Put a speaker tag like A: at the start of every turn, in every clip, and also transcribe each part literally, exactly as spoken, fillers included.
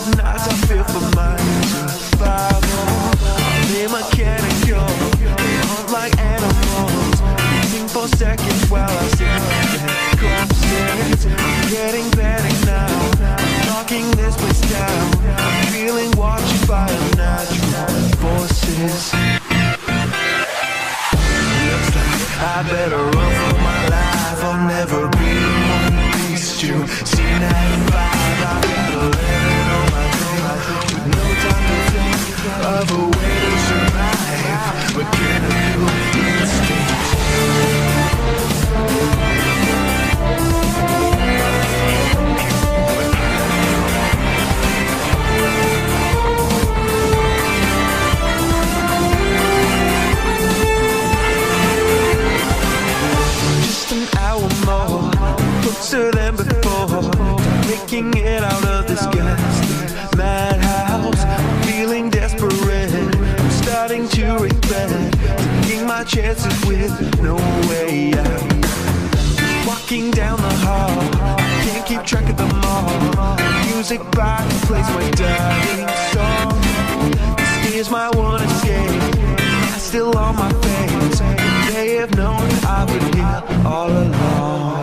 A: nights I feel for my survival. They're mechanical, they hunt like animals, waiting for seconds while I sit there corpses. I'm getting better now, I'm knocking this place down. I'm feeling watched by unnatural forces. Looks like I better run for my life. I'll never be one piece to see ninety-five. I gotta let it on my thing, with no time to think of a way to survive. Mechanical instinct. Closer than before, making it out of this ghastly madhouse. I'm feeling desperate, I'm starting to regret taking my chances with no way out. Walking down the hall, I can't keep track of them all. The music box plays my dying song. This is my one escape, I'm still on my face. They have known I've been here all along.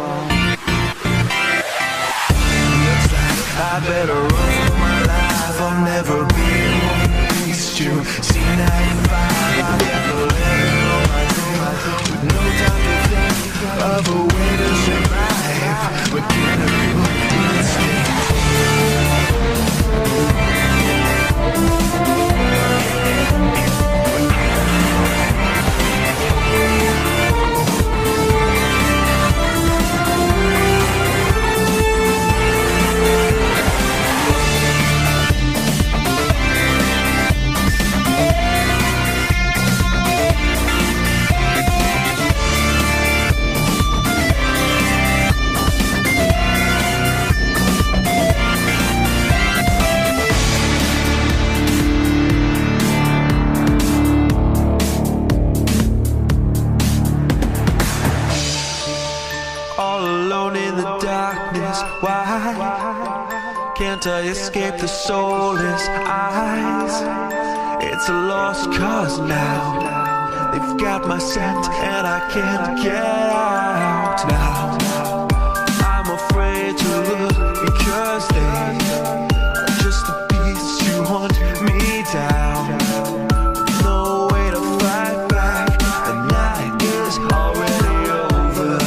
A: I better run for my life. I'll never be one piece to see ninety-five. I gotta let it on my thing, with no time to think of a way to survive. Mechanical instinct. Why can't I escape the soulless eyes? It's a lost cause now. They've got my scent and I can't get out now. I'm afraid to look because they are just the beasts who hunt me down. No way to fight back, the night is already over.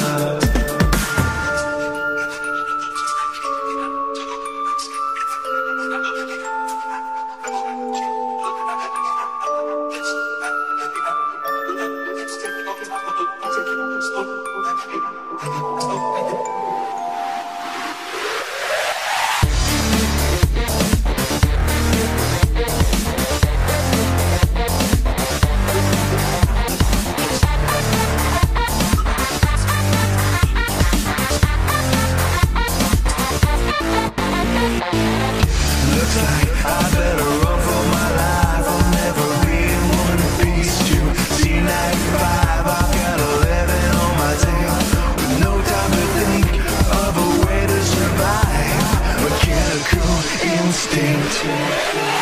A: Instinct.